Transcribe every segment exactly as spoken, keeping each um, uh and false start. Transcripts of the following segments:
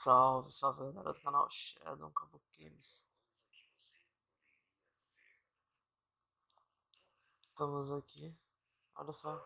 Salve, salve galera do canal Shadow Kabuki Games. Estamos aqui, olha só.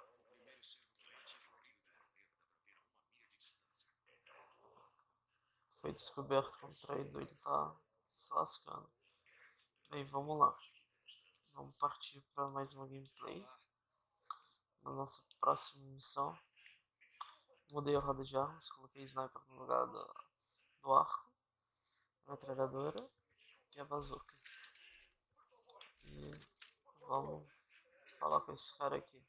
Foi descoberto que um traidor ele tá se lascando. Bem, vamos lá. Vamos partir para mais uma gameplay. Na nossa próxima missão. Mudei a roda de armas, coloquei sniper no lugar do, do arco, metralhadora e a bazuca. E vamos falar com esse cara aqui.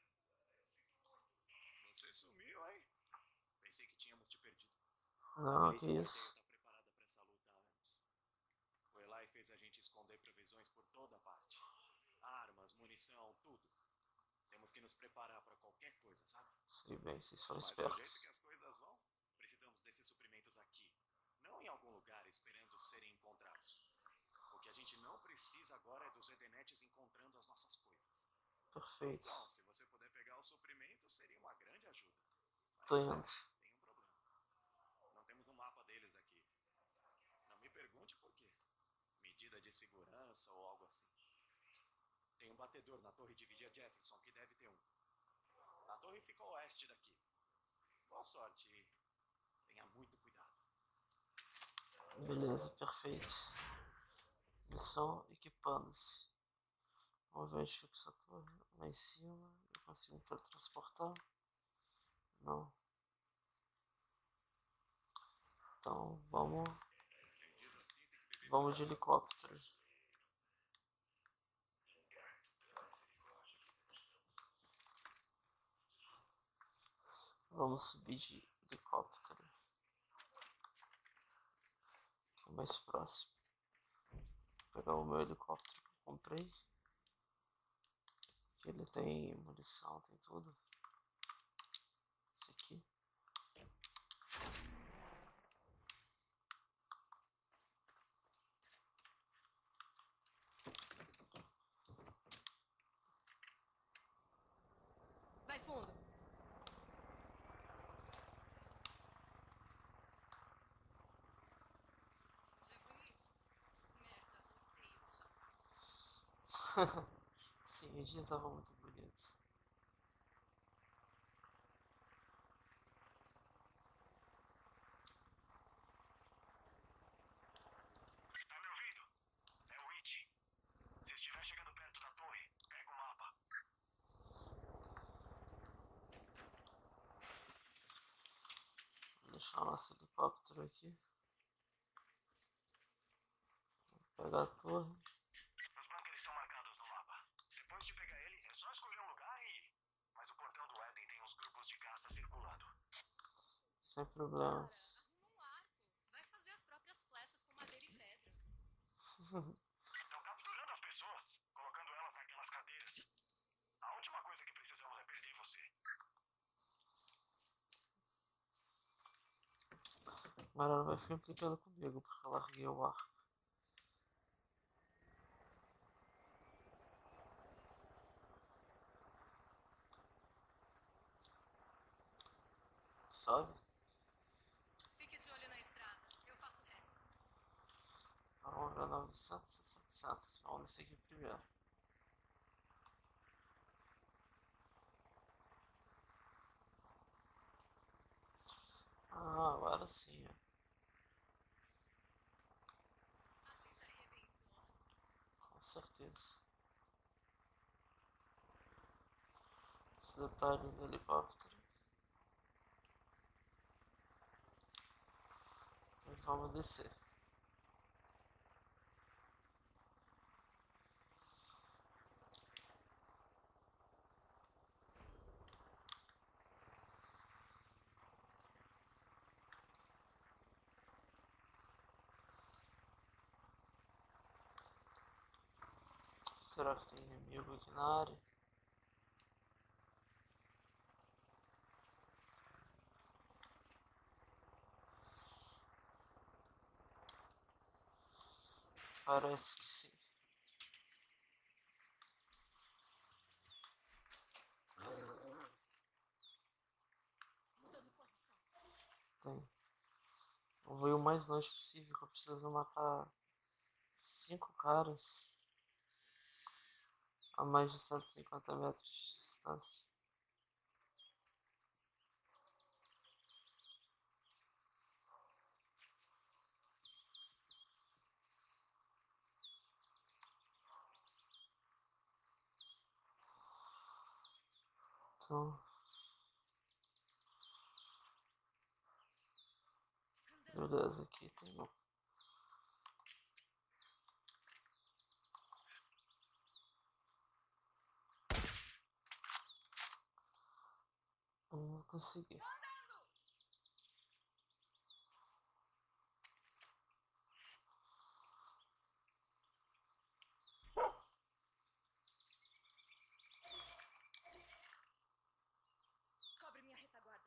Você sumiu, hein? Pensei que tínhamos te perdido. Não, A que polícia isso. tá preparada para essa luta há anos. O Eli fez a gente esconder provisões por toda parte. Armas, munição, tudo. Temos que nos preparar para qualquer coisa, sabe? Sei bem, vocês foram Mas do jeito espertos. que as coisas vão, precisamos desses suprimentos aqui. Não em algum lugar esperando serem encontrados. O que a gente não precisa agora é dos Edenetes encontrando as nossas coisas. Perfeito. Então, se você puder pegar os suprimentos, seria uma grande ajuda. Tô Mas indo. é, tem um problema. Não temos um mapa deles aqui. Não me pergunte por quê. Medida de segurança ou algo assim. Tem um batedor na torre de vigia Jefferson que deve ter um. A torre fica a oeste daqui. Boa sorte e tenha muito cuidado. Beleza, perfeito. Missão equipando-se. Vamos ver onde fica essa torre. Lá em cima. Eu consigo me teletransportar? Não. Então vamos. Vamos de helicóptero. Vamos subir de helicóptero. Que é mais próximo. Vou pegar o meu helicóptero que eu comprei. Ele tem munição, tem tudo. Esse aqui. Vai fundo. Isso é bonito. Merda, odeio essa parte. Sim, o dia tava muito bonito. Tá me ouvindo? É o It. Se estiver chegando perto da torre, pega o mapa. Vou deixar o nosso helicóptero aqui. Vou pegar a torre. Os bunkers estão marcados no mapa. Depois de pegar ele, é só escolher um lugar e ir. Mas o portão do Éden tem uns grupos de caça circulando. Sem problemas. Arruma um arco. Vai fazer as próprias flechas com madeira e pedra. Estão capturando as pessoas, colocando elas naquelas cadeiras. A última coisa que precisamos é perder você. Mas ela vai ficar implicando comigo porque eu larguei o arco. Sabe? Fique de olho na estrada. Eu faço o resto. Vamos ver novecentos e setecentos. Vamos nesse aqui primeiro. Ah, agora sim. Ó. A gente arrebentou. Com certeza. Esse detalhe do helicóptero. E vamos descer. Será que tem inimigo aqui na área? Parece que sim. Mudando posição. Tem. Vamos vou ir o mais longe possível, que eu preciso matar cinco caras a mais de cento e cinquenta metros de distância. Então, beleza, aqui tem um. Eu não vou conseguir. Cobre minha retaguarda.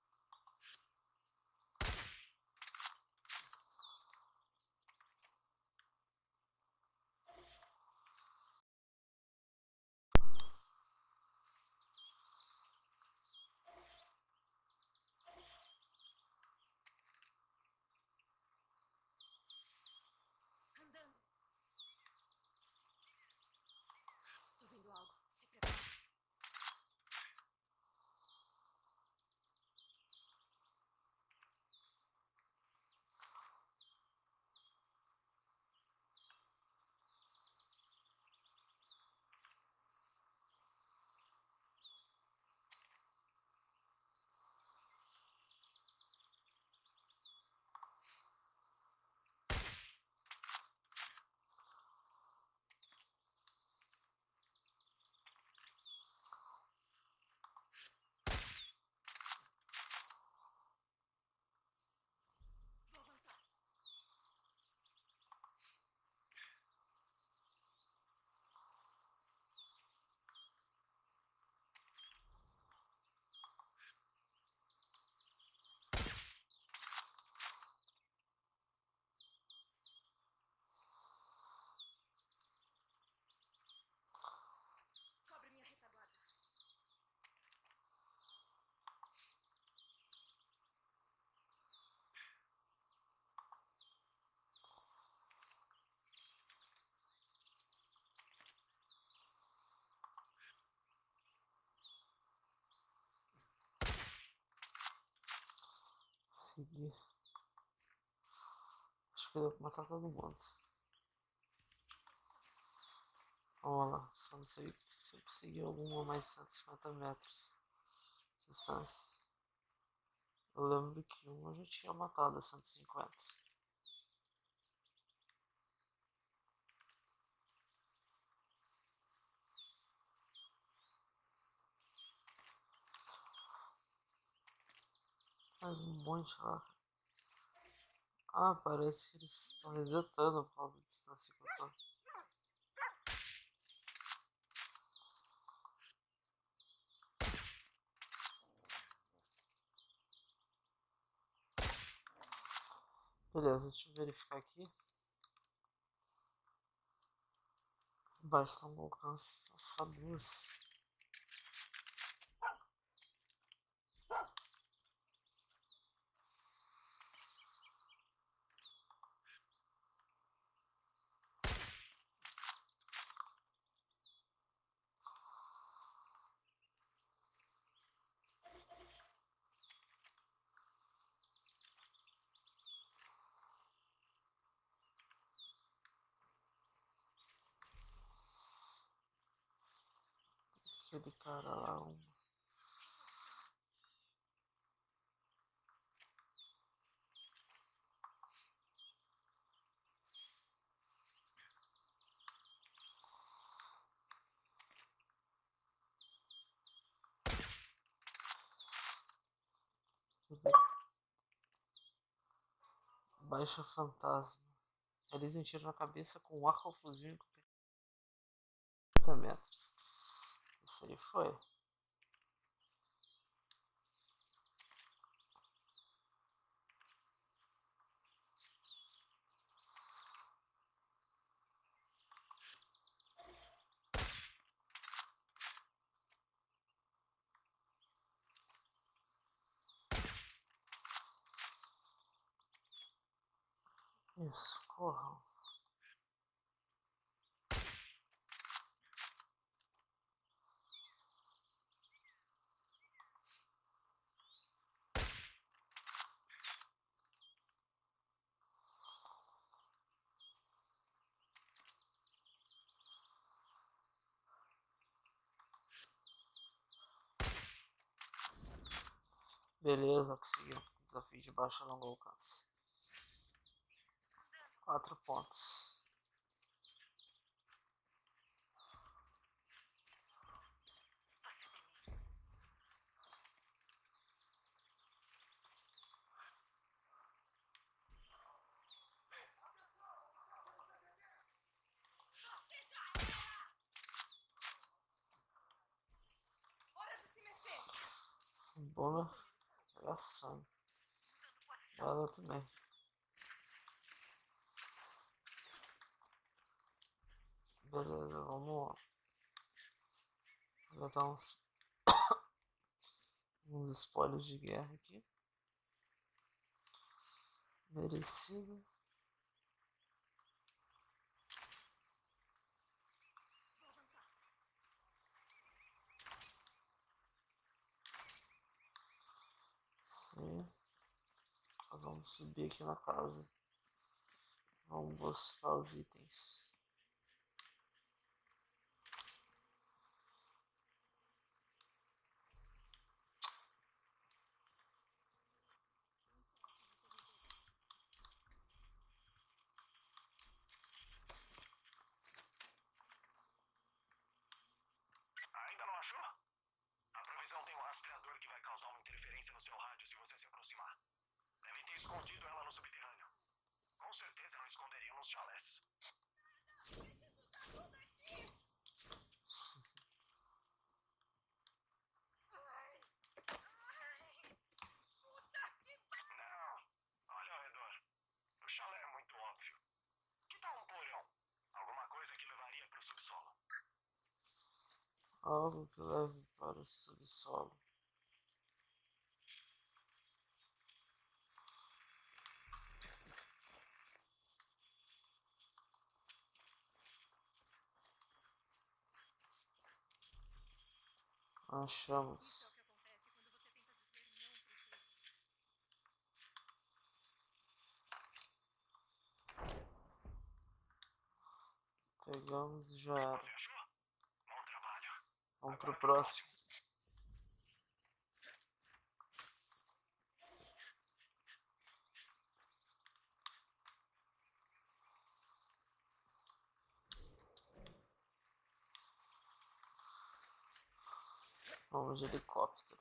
Andando. Tô vendo algo. Se prepara. Vou avançar. Cobre minha retaguarda. Seguir. Acho que deu pra matar todo mundo. Vamos lá, só não sei se eu conseguir alguma a mais de cento e cinquenta metros de distância. Eu lembro que um eu já tinha matado a cento e cinquenta. Mais um monte lá. Ah, parece que eles estão resetando por causa da distância que eu tô. Beleza, deixa eu verificar aqui. Basta um alcance só duas. Aquele cara lá, um. Baixa fantasma. Realiza um tiro na cabeça com um arco ou fuzil com trinta metros. Isso aí foi. Isso, corram. Beleza, conseguiu. Desafio de baixo a longo alcance. Quatro pontos. Hora de se mexer! Bom, pegar sangue. Ela também. Beleza, vamos botar uns, uns spoilers de guerra aqui. Merecido. Vou avançar. Sim. Nós vamos subir aqui na casa. Vamos buscar os itens. Ainda não achou? A provisão tem um rastreador que vai causar uma interferência no seu rádio se você se aproximar. Devem ter escondido ela no subterrâneo. Com certeza não esconderiam nos chalés. Preciso de ajuda aqui! Ai! Ai! Puta que pariu! Não. Olha ao redor. O chalé é muito óbvio. Que tal um porão? Alguma coisa que levaria para o subsolo. Algo que leve para o subsolo. Achamos. Isso é o que acontece quando você tenta dizer não pro tudo. Pegamos e já era. Você achou? Bom trabalho. Vamos pro próximo. Vamos de helicóptero.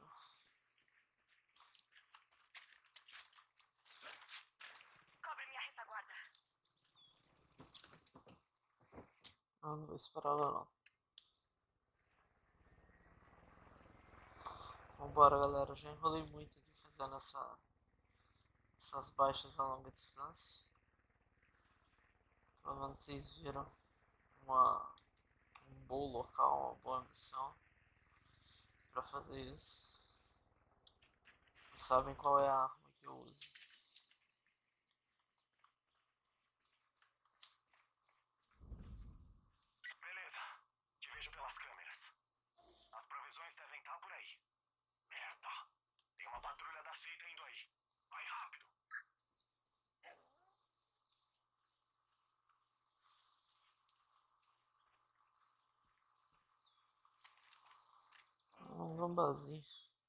Cobre minha retaguarda. Ah, não vou esperar ela não. Vambora, galera. Já enrolei muito aqui fazendo essa, essas baixas a longa distância. Pelo menos vocês viram uma, um bom local, uma boa missão para fazer isso. Sabem qual é a arma que eu uso. Beleza. Te vejo pelas câmeras. As provisões devem estar por aí. Merda. Tem uma patrulha da seita indo aí. Vai rápido. Um gambazinho.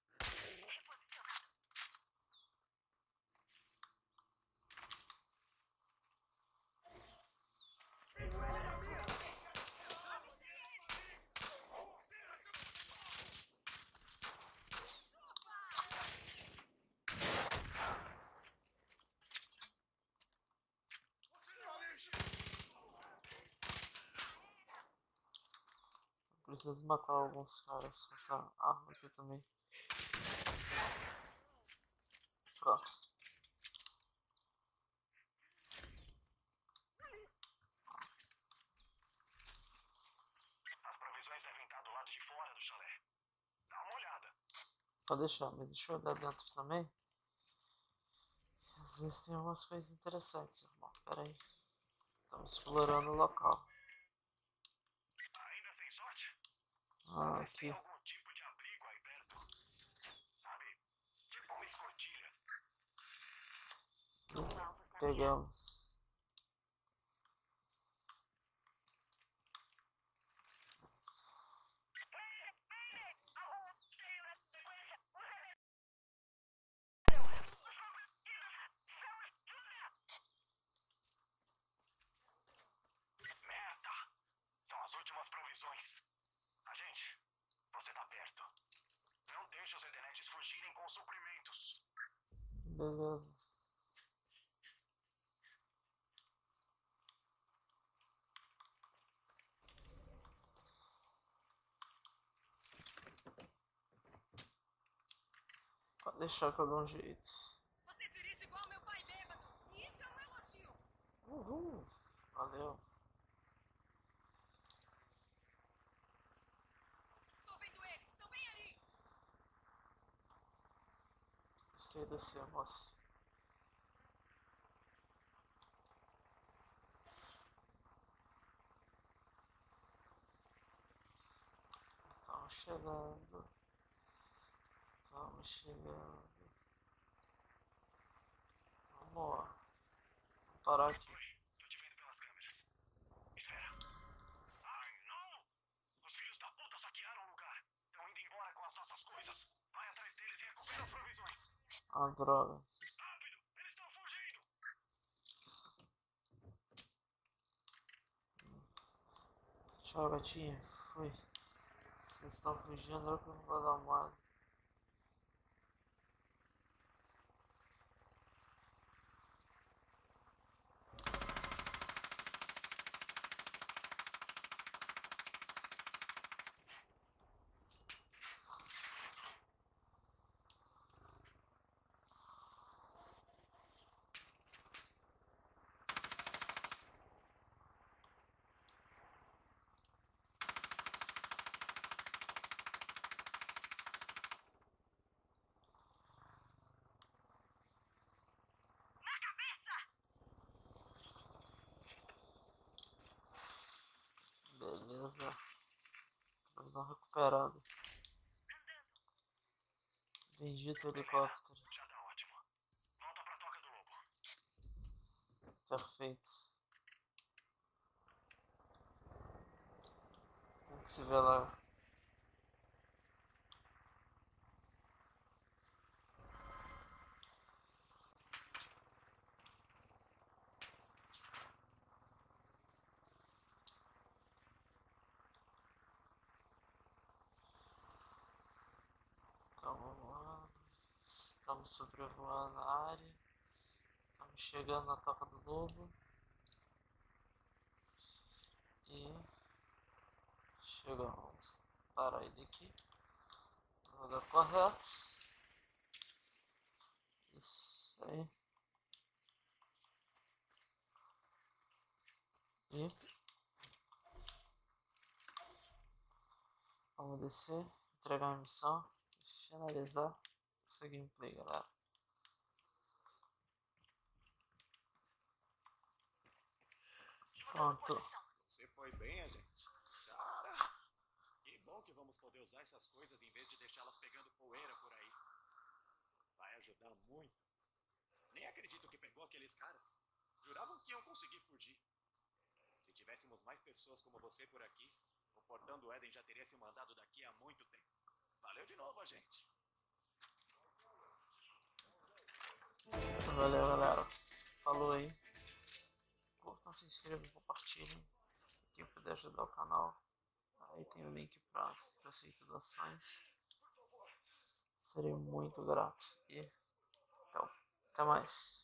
Preciso matar alguns caras com essa arma aqui também. Pronto. As provisões devem estar do lado de fora do chalé. Dá uma olhada. Pode deixar, mas deixa eu olhar dentro também. Às vezes tem umas coisas interessantes, irmão. Pera aí. Estamos explorando o local. Ainda sem sorte? Ah, Mas tem aqui. algum tipo de abrigo aí perto? Sabe? Tipo uma escotilha. Pegamos. Merda! São as últimas provisões. Agente, você tá perto. Não deixe os redenetes fugirem com os suprimentos. Beleza. Pode deixar que eu dou um jeito. Você dirige igual meu pai bêbado. E isso é um elogio. Uhul. Valeu. Tô vendo eles. Estão bem ali. Gostei desse moça. Estamos chegando. Estamos chegando. Vamos lá. Vou parar aqui. Oi, tô te vendo pelas câmeras. Espera. Ai, não! Os filhos da puta saquearam o lugar. Estão indo embora com as nossas coisas. Vai atrás deles e recupera as provisões. Ah, droga. Rápido! Eles estão fugindo! Tchau, gatinho. Fui. Vocês estão fugindo, eu que não vou dar mole. Beleza. Provisão recuperada. Bendito helicóptero. Já tá ótimo. Volta pra toca do lobo. Perfeito. Tem que se ver lá. Calma lá. Estamos sobrevoando a área. Estamos chegando na toca do lobo. E chegamos. Parar ele aqui. No lugar correto. Isso aí. E vamos descer, entregar a missão e finalizar essa gameplay, galera. Pronto. Você foi bem, agente. Cara, que bom que vamos poder usar essas coisas em vez de deixá-las pegando poeira por aí. Vai ajudar muito. Nem acredito que pegou aqueles caras. Juravam que iam conseguir fugir. Se tivéssemos mais pessoas como você por aqui, o portão do Éden já teria se mandado daqui há muito tempo. Valeu de novo, agente. Valeu, galera. Falou aí. Curtam, se inscrevam, compartilhem. Quem puder ajudar o canal, aí tem o link para aceito doações. Serei muito grato. E até mais.